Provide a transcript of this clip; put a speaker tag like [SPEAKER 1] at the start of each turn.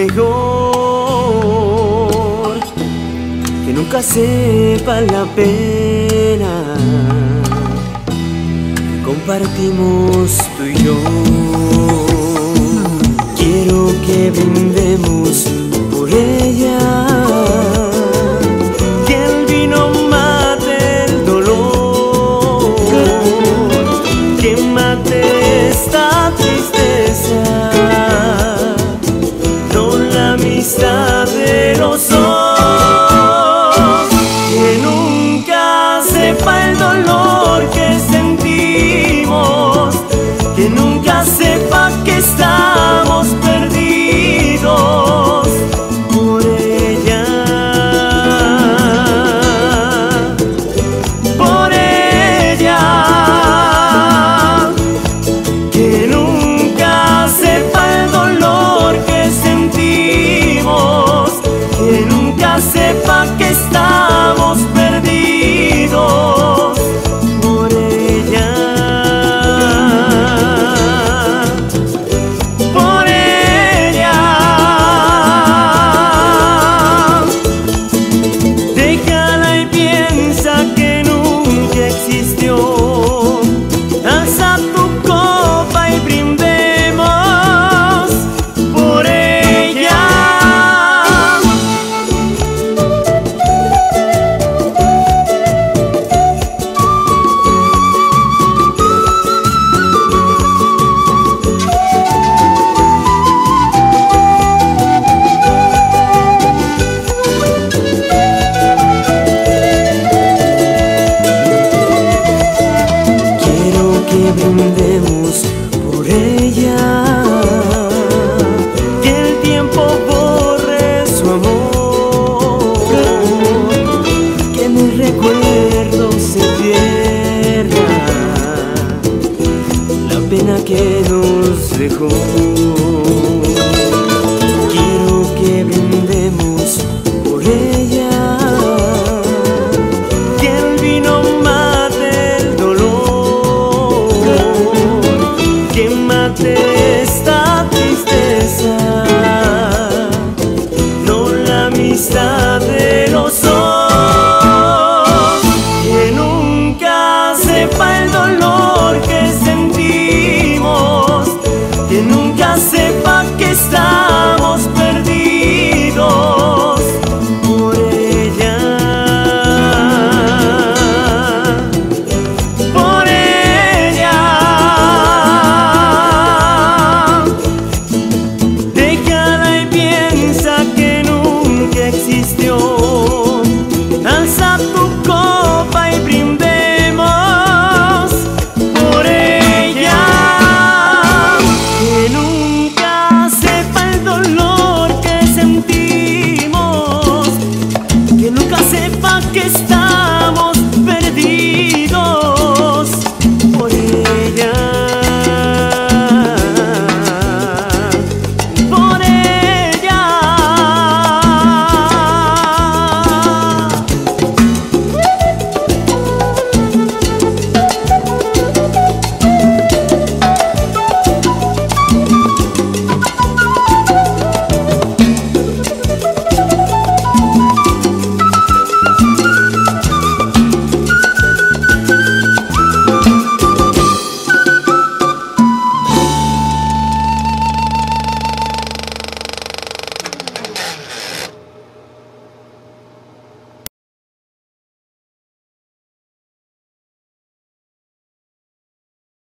[SPEAKER 1] mejor que nunca sepa la pena que compartimos tú y yo. Quiero que brindemos por ella, que el vino mate el dolor, que mate esta tristeza, con la amistad de los dos, que nunca sepa el dolor que sentimos, que nunca sepa que estamos perdidos por ella, por ella, que nunca sepa el dolor que sentimos, que nunca sepa que estamos perdidos por ella. Alza tu copa y brindemos por ella. Que brindemos por ella, que el tiempo borre su amor, que en el recuerdo se pierda la pena que nos dejó. Quiero que brindemos por ella, que el vino mate el dolor, que mate esta tristeza, no la amistad